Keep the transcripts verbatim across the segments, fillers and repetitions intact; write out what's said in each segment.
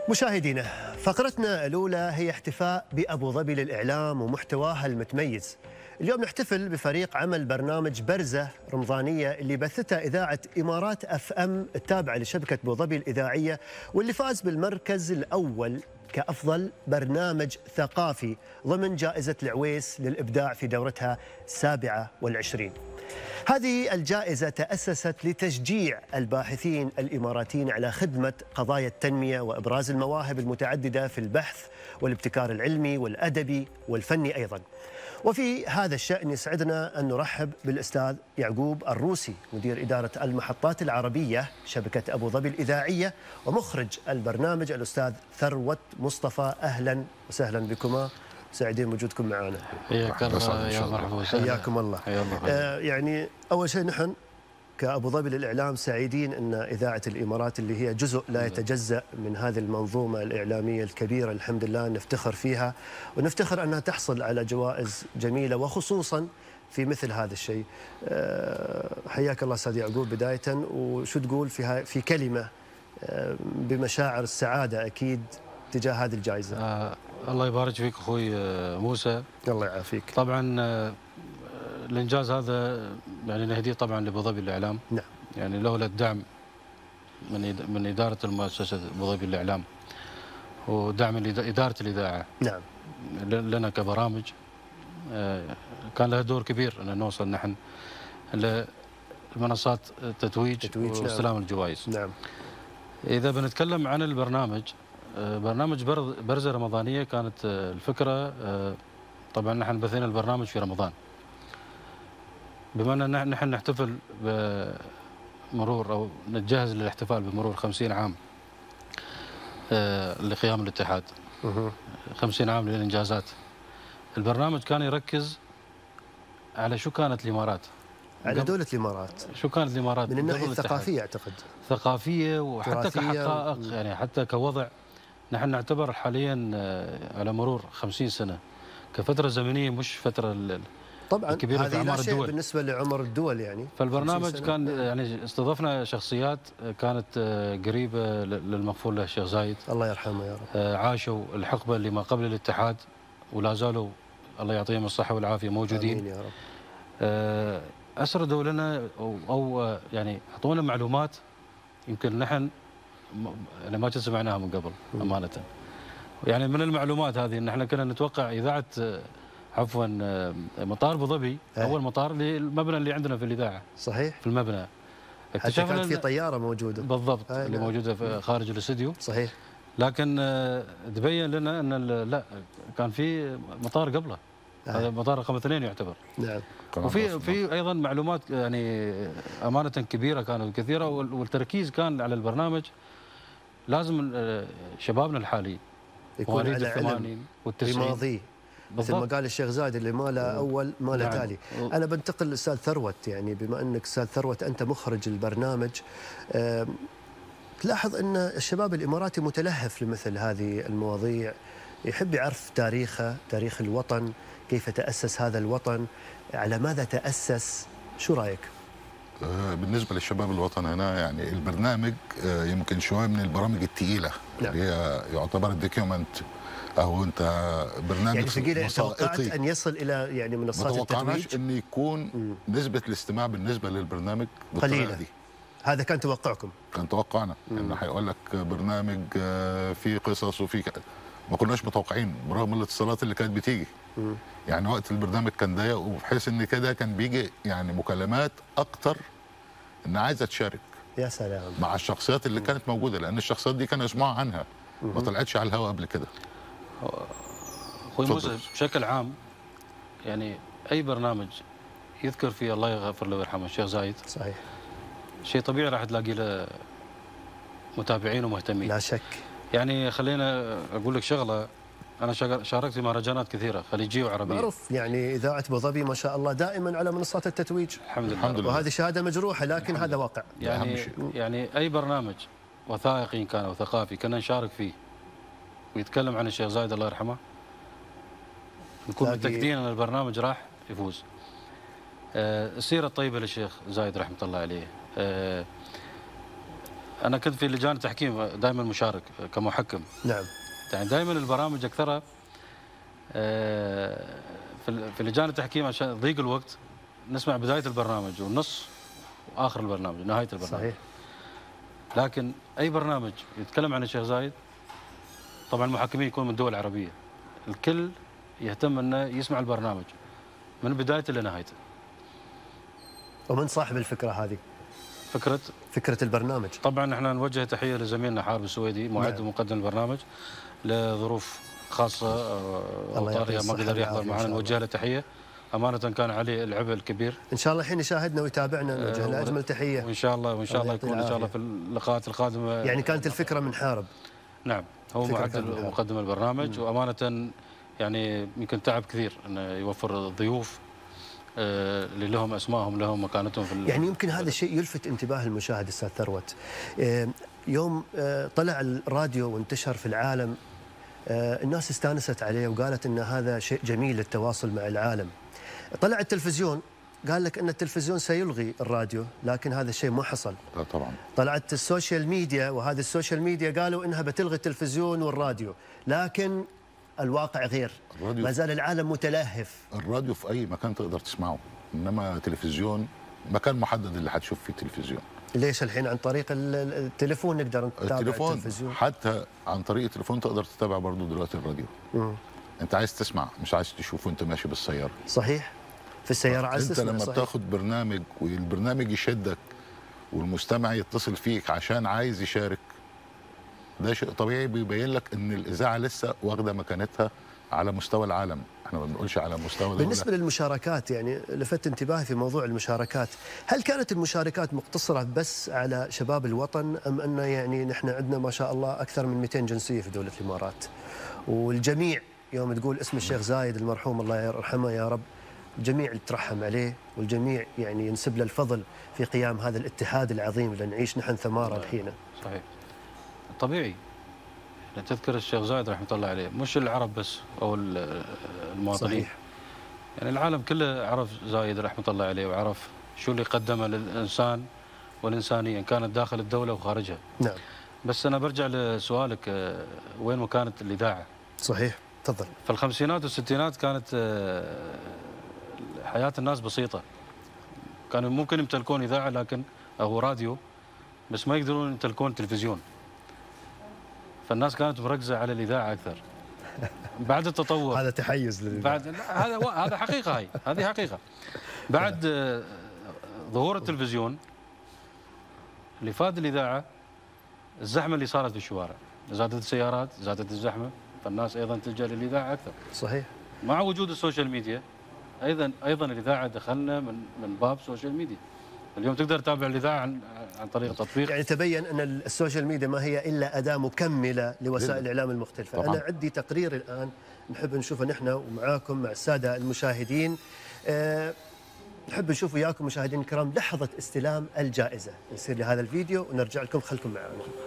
مشاهدينا، فقرتنا الأولى هي احتفاء بأبو ظبي للإعلام ومحتواها المتميز. اليوم نحتفل بفريق عمل برنامج برزة رمضانية اللي بثتها إذاعة إمارات أف أم التابعة لشبكة أبو ظبي الإذاعية، واللي فاز بالمركز الأول كأفضل برنامج ثقافي ضمن جائزة العويس للإبداع في دورتها السابعة والعشرين. هذه الجائزة تأسست لتشجيع الباحثين الإماراتيين على خدمة قضايا التنمية وإبراز المواهب المتعددة في البحث والابتكار العلمي والأدبي والفني أيضاً. وفي هذا الشأن يسعدنا أن نرحب بالأستاذ يعقوب الروسي، مدير إدارة المحطات العربية شبكة أبو ظبي الإذاعية ومخرج البرنامج الأستاذ ثروت مصطفى. أهلاً وسهلاً بكما، سعيدين بوجودكم معنا. حياك الله يا مرحبا وسهلا. حياكم الله. آه يعني أول شيء نحن كأبو ظبي للإعلام سعيدين أن إذاعة الإمارات اللي هي جزء لا يتجزأ من هذه المنظومة الإعلامية الكبيرة الحمد لله نفتخر فيها، ونفتخر أنها تحصل على جوائز جميلة وخصوصا في مثل هذا الشيء. آه حياك الله أستاذ يعقوب بداية، وشو تقول في في كلمة آه بمشاعر السعادة أكيد تجاه هذه الجائزة؟ آه الله يبارك فيك أخوي موسى. الله يعافيك. طبعا آه الإنجاز هذا يعني نهديه طبعا لأبو ظبي الإعلام. نعم. يعني لولا الدعم من من إدارة المؤسسة أبو ظبي الإعلام ودعم إدارة الإذاعة نعم لنا كبرامج، كان لها دور كبير أن نوصل نحن لمنصات التتويج واستلام نعم. الجوائز. نعم. إذا بنتكلم عن البرنامج، برنامج برزة رمضانية كانت الفكرة، طبعا نحن بثينا البرنامج في رمضان، بما أن نحن نحتفل بمرور أو نتجهز للاحتفال بمرور خمسين عام لقيام الاتحاد، خمسين عام للإنجازات. البرنامج كان يركز على شو كانت الإمارات، على دولة الإمارات، شو كانت الإمارات من الناحية الثقافية أعتقد، ثقافية وحتى كحقائق، يعني حتى كوضع. نحن نعتبر حاليا على مرور خمسين سنة كفترة زمنية، مش فترة طبعا كبيرة في أعمار الدول بالنسبة لعمر الدول. يعني فالبرنامج كان يعني استضفنا شخصيات كانت قريبة للمغفور له الشيخ زايد الله يرحمه يا رب، عاشوا الحقبة اللي ما قبل الاتحاد ولا زالوا الله يعطيهم الصحة والعافية موجودين. آمين يا رب. أسردوا لنا أو, أو يعني أعطونا معلومات يمكن نحن يعني ما كنا سمعناها من قبل أمانة. يعني من المعلومات هذه ان احنا كنا نتوقع اذاعه عفوا مطار ابو ظبي اول مطار للمبنى اللي عندنا في الاذاعه. صحيح. في المبنى اكتشفنا كان في طياره موجوده بالضبط اللي موجوده في خارج الاستديو. صحيح. لكن تبين لنا ان لا كان في مطار قبله، هذا مطار رقم اثنين يعتبر. نعم. وفي في ايضا معلومات يعني امانه كبيره كانت كثيره، والتركيز كان على البرنامج لازم شبابنا الحالي يكون على علم بماضيه، مثل ما قال الشيخ زايد اللي ما له اول ما له تالي. انا بنتقل للاستاذ ثروت، يعني بما انك استاذ ثروت انت مخرج البرنامج، تلاحظ ان الشباب الاماراتي متلهف لمثل هذه المواضيع، يحب يعرف تاريخه، تاريخ الوطن، كيف تاسس هذا الوطن، على ماذا تاسس، شو رايك؟ بالنسبه للشباب الوطن هنا يعني البرنامج يمكن شويه من البرامج الثقيله. نعم. اللي هي يعتبر الدوكيومنت او انت برنامج يعني ثقيل. توقعت ان يصل الى يعني منصات التتويج؟ ما توقعناش ان يكون م. نسبه الاستماع بالنسبه للبرنامج قليله دي. هذا كان توقعكم؟ كان توقعنا انه هيقول لك برنامج فيه قصص وفيه ما كناش متوقعين برغم الاتصالات اللي كانت بتيجي. م. يعني وقت البرنامج كان ضيق، وبحيث ان كده كان بيجي يعني مكالمات اكتر ان عايزه تشارك. يا سلام. مع الشخصيات اللي م. كانت موجوده، لان الشخصيات دي كانوا يسمعوا عنها ما طلعتش على الهواء قبل كده. اخوي موسى بشكل عام يعني اي برنامج يذكر فيه الله يغفر له ويرحمه الشيخ زايد، صحيح، شيء طبيعي راح تلاقي له متابعين ومهتمين لا شك. يعني خلينا اقول لك شغله، انا شاركت في مهرجانات كثيره خليجيه وعربيه. معروف يعني اذاعه ابو ظبي ما شاء الله دائما على منصات التتويج. الحمد لله. الحمد لله. وهذه شهاده مجروحه لكن هذا واقع. يعني يعني اي برنامج وثائقي كان او ثقافي كنا نشارك فيه ويتكلم عن الشيخ زايد الله يرحمه، نكون متاكدين ان البرنامج راح يفوز. السيره الطيبه للشيخ زايد رحمه الله عليه، انا كنت في لجان التحكيم دائما مشارك كمحكم. نعم. يعني دائما البرامج اكثرها في في لجان التحكيم عشان ضيق الوقت نسمع بدايه البرنامج والنص واخر البرنامج نهايه البرنامج. صحيح. لكن اي برنامج يتكلم عن الشيخ زايد، طبعا المحكمين يكونوا من الدول العربيه، الكل يهتم انه يسمع البرنامج من بدايته لنهايته. ومن صاحب الفكره هذه؟ فكره فكره البرنامج. طبعا احنا نوجه تحيه لزميلنا حارب السويدي معد نعم. ومقدم البرنامج، لظروف خاصه وطارئه ما قدر يحضر معنا، نوجه له تحيه. امانه كان عليه العبء الكبير. ان شاء الله الحين يشاهدنا ويتابعنا، نوجه له اجمل تحيه. وان شاء الله وان شاء الله يكون ان شاء الله في اللقاءات القادمه. يعني كانت الفكره من حارب. نعم، هو معدل ومقدم البرنامج. مم. وامانه يعني يمكن تعب كثير انه يوفر الضيوف اللي لهم اسمائهم لهم مكانتهم في يعني يمكن هذا الشيء يلفت انتباه المشاهد استاذ ثروت. يوم طلع الراديو وانتشر في العالم الناس استانست عليه وقالت ان هذا شيء جميل للتواصل مع العالم. طلع التلفزيون قال لك ان التلفزيون سيلغي الراديو، لكن هذا الشيء ما حصل. لا طبعا. طلعت السوشيال ميديا، وهذه السوشيال ميديا قالوا انها بتلغي التلفزيون والراديو، لكن الواقع غير. ما زال العالم متلهف. الراديو في اي مكان تقدر تسمعه، انما تلفزيون مكان محدد اللي حتشوف فيه تلفزيون. ليش الحين عن طريق التليفون نقدر نتابع التليفون؟ التلفزيون حتى عن طريق التليفون تقدر تتابع برضه دلوقتي الراديو. مم. انت عايز تسمع مش عايز تشوف وانت ماشي بالسياره. صحيح. في السياره عايز انت تسمع. لما صحيح. بتاخد برنامج والبرنامج يشدك والمستمع يتصل فيك عشان عايز يشارك، ده شيء طبيعي بيبين لك ان الاذاعه لسه واخده مكانتها على مستوى العالم. احنا ما بنقولش على مستوى دولة. بالنسبه للمشاركات، يعني لفت انتباهي في موضوع المشاركات، هل كانت المشاركات مقتصره بس على شباب الوطن، ام ان يعني نحن عندنا ما شاء الله اكثر من مئتين جنسيه في دوله الامارات، والجميع يوم تقول اسم الشيخ زايد المرحوم الله يرحمه يا رب، الجميع يترحم عليه والجميع يعني ينسب له الفضل في قيام هذا الاتحاد العظيم اللي نعيش نحن ثماره الحين. صحيح. طبيعي. تذكر الشيخ زايد رحمه الله عليه، مش العرب بس او المواطنين. صحيح. يعني العالم كله عرف زايد رحمه الله عليه، وعرف شو اللي قدمه للانسان والانسانيه ان كانت داخل الدوله وخارجها. نعم. بس انا برجع لسؤالك، وين مكانه الاذاعه؟ صحيح، تفضل. في الخمسينات والستينات كانت حياه الناس بسيطه. كانوا ممكن يمتلكون اذاعه لكن او راديو، بس ما يقدرون يمتلكون تلفزيون. فالناس كانت مركزه على الاذاعه اكثر. بعد التطور هذا تحيز للإذاعة. بعد هذا هذا حقيقه، هاي هذه حقيقه. بعد ظهور التلفزيون اللي فاد الاذاعه الزحمه اللي صارت في الشوارع، زادت السيارات، زادت الزحمه، فالناس ايضا تلجا للاذاعه اكثر. صحيح. مع وجود السوشيال ميديا ايضا ايضا الاذاعه دخلنا من من باب السوشيال ميديا. اليوم تقدر تتابع الاذاعه عن عن طريق تطبيق. يعني تبين ان السوشيال ميديا ما هي الا اداه مكمله لوسائل الاعلام المختلفه. طبعا. انا عندي تقرير الان نحب نشوفه نحن ومعاكم مع الساده المشاهدين. أه نحب نشوف وياكم مشاهدينا الكرام لحظه استلام الجائزه. يصير لهذا الفيديو ونرجع لكم، خلكم معنا.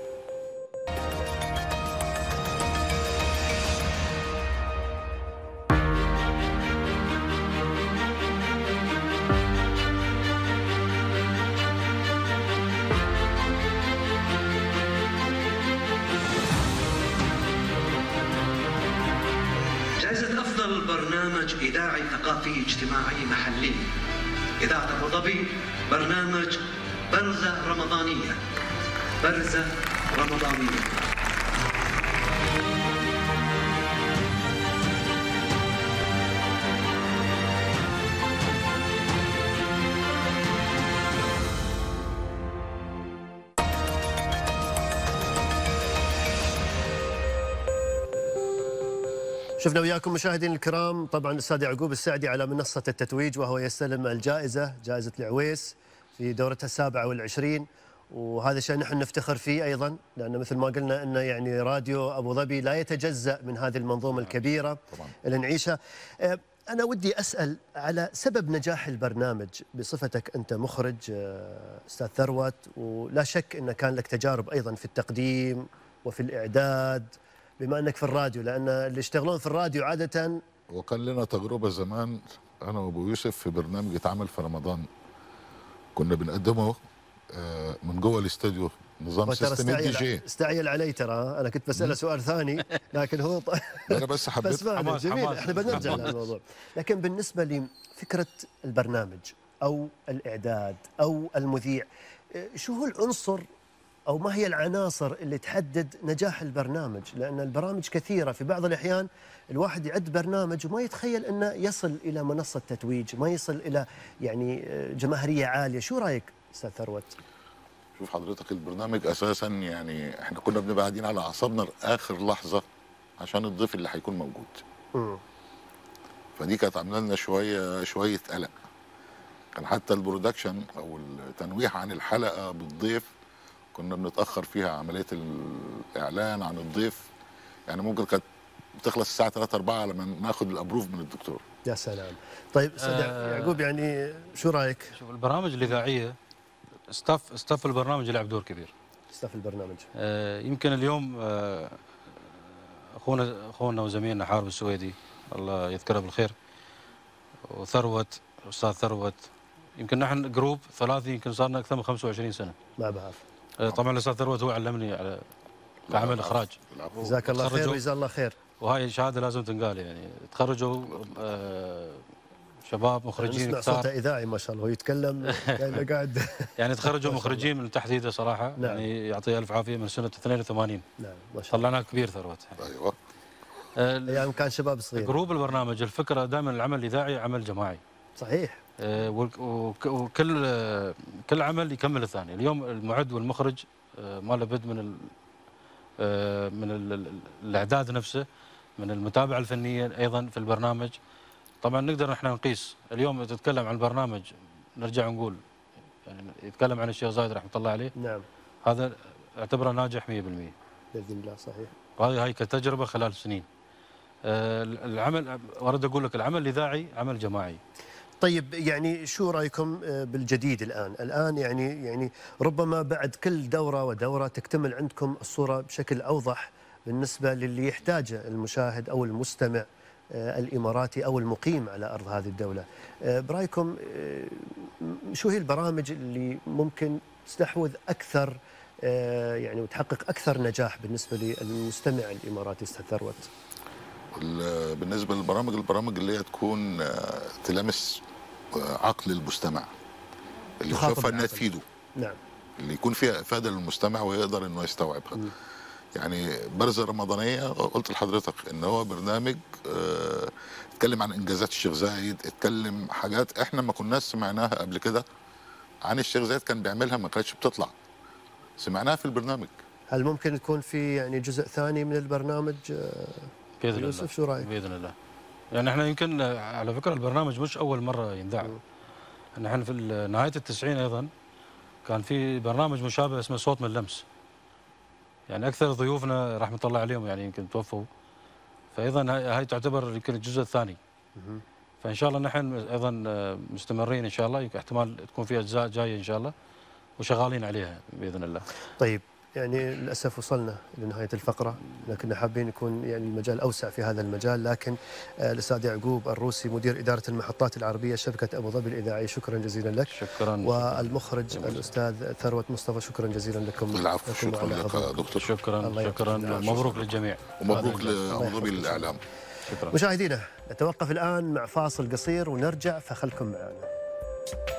برنامج إذاعي ثقافي اجتماعي محلي إذاعة أبو ظبي، برنامج برزة رمضانية. برزة رمضانية. شفنا وياكم مشاهدينا الكرام طبعا الاستاذ يعقوب السعدي على منصه التتويج، وهو يستلم الجائزه، جائزه العويس في دورتها السابعه والعشرين، وهذا شيء نحن نفتخر فيه ايضا، لان مثل ما قلنا انه يعني راديو ابو ظبي لا يتجزا من هذه المنظومه الكبيره طبعا اللي نعيشها. انا ودي اسال على سبب نجاح البرنامج بصفتك انت مخرج استاذ ثروت، ولا شك انه كان لك تجارب ايضا في التقديم وفي الاعداد بما انك في الراديو، لان اللي يشتغلون في الراديو عاده. وكان لنا تجربه زمان انا وابو يوسف في برنامج اتعمل في رمضان، كنا بنقدمه من جوه الاستوديو نظام وترى سيستم الدي استعجل جي. استعجل علي ترى، انا كنت بساله سؤال ثاني لكن هو ط... انا بس حبيت بس فعلا حماس- جميل، حماس. احنا بنرجع للموضوع. لكن بالنسبه لفكره البرنامج او الاعداد او المذيع، شو هو العنصر او ما هي العناصر اللي تحدد نجاح البرنامج؟ لان البرامج كثيره، في بعض الاحيان الواحد يعد برنامج وما يتخيل انه يصل الى منصه تتويج، ما يصل الى يعني جماهيريه عاليه. شو رايك استاذ ثروت؟ شوف حضرتك، البرنامج اساسا يعني احنا كنا بنبقى قاعدين على اعصابنا لاخر لحظه عشان الضيف اللي هيكون موجود. امم فدي كانت عامله لنا شويه شويه قلق. كان حتى البرودكشن او التنويه عن الحلقه بالضيف كنا بنتاخر فيها، عمليه الاعلان عن الضيف يعني ممكن كانت بتخلص الساعه ثلاثة أربعة لما ناخد الابروف من الدكتور. يا سلام. طيب استاذ آه يعقوب، يعني شو رايك؟ شوف، البرامج الاذاعيه ستاف ستاف البرنامج يلعب دور كبير. استاذ البرنامج. آه يمكن اليوم آه اخونا اخونا وزميلنا حارب السويدي الله يذكره بالخير، وثروت استاذ ثروت، يمكن نحن جروب ثلاثي يمكن صار لنا اكثر من خمسة وعشرين سنه. ما بعرف. آه طبعا الاستاذ ثروت هو علمني على كعمل اخراج. العفو. جزاك الله خير تخرجوا- وجزاه الله خير. وهاي شهاده لازم تنقال، يعني تخرجوا آه شباب مخرجين نسمع صوته كثار، اذاعي ما شاء الله، هو يتكلم كأنه قاعد. يعني تخرجوا مخرجين من تحديده صراحه. نعم. يعني يعطيه الف عافيه، من سنه اثنين وثمانين نعم ما شاء الله. طلعناه كبير ثروت. ايوه. آه ايام كان شباب صغير. جروب البرنامج الفكره دائما العمل الاذاعي عمل جماعي. صحيح. آه، وك- وك- وكل آه، كل عمل يكمل الثاني. اليوم المعد والمخرج آه، ما لابد من ال آه، من ال- ال- الاعداد نفسه، من المتابعه الفنيه ايضا في البرنامج. طبعا نقدر نحن نقيس اليوم تتكلم عن البرنامج، نرجع نقول يعني يتكلم عن الشيخ زايد رحمه الله عليه، نعم هذا اعتبره ناجح مئة بالمئة. باذن الله. صحيح. وهذه هاي كتجربه خلال سنين. آه، العمل اريد اقول لك العمل الاذاعي عمل جماعي. طيب يعني شو رايكم آه، بالجديد الان؟ الان يعني يعني ربما بعد كل دوره ودوره تكتمل عندكم الصوره بشكل اوضح بالنسبه للي يحتاجه المشاهد او المستمع آه، الاماراتي او المقيم على ارض هذه الدوله. آه، برايكم آه، شو هي البرامج اللي ممكن تستحوذ اكثر آه، يعني وتحقق اكثر نجاح بالنسبه للمستمع الاماراتي استاذ ثروت؟ ال- بالنسبه للبرامج، البرامج اللي هي تكون آه، تلامس آه، عقل المستمع، اللي تخاطب يشوفها انها العقل. تفيده، نعم. اللي يكون فيها افاده للمستمع ويقدر انه يستوعبها. يعني برزه رمضانيه قلت لحضرتك ان هو برنامج آه، اتكلم عن انجازات الشيخ زايد، اتكلم حاجات احنا ما كناش سمعناها قبل كده عن الشيخ زايد، كان بيعملها ما كانتش بتطلع، سمعناها في البرنامج. هل ممكن يكون في يعني جزء ثاني من البرنامج؟ آه، باذن الله. يوسف شو رايك؟ باذن الله. يعني احنا يمكن على فكره البرنامج مش اول مره ينذاع. نحن في نهايه التسعين ايضا كان في برنامج مشابه اسمه صوت من لمس. يعني اكثر ضيوفنا رحمه الله عليهم يعني يمكن توفوا. فايضا هاي هاي تعتبر يمكن الجزء الثاني. فان شاء الله نحن ايضا مستمرين ان شاء الله، يمكن احتمال تكون في اجزاء جايه ان شاء الله وشغالين عليها باذن الله. طيب يعني للاسف وصلنا لنهايه الفقره، لكن حابين يكون يعني المجال اوسع في هذا المجال، لكن آه، الاستاذ يعقوب الروسي مدير اداره المحطات العربيه شبكه ابو ظبي الاذاعيه، شكرا جزيلا لك. شكرا. والمخرج الاستاذ ثروت مصطفى، شكرا جزيلا لكم. العفو، لكم شكرا وعلى لك يا حضوركم. دكتور. شكرا الله شكرا يحفظك. مبروك للجميع. ومبروك هذا إنجاز. لابو ظبي للاعلام. شكرا. مشاهدينا نتوقف الان مع فاصل قصير ونرجع، فخلكم معنا.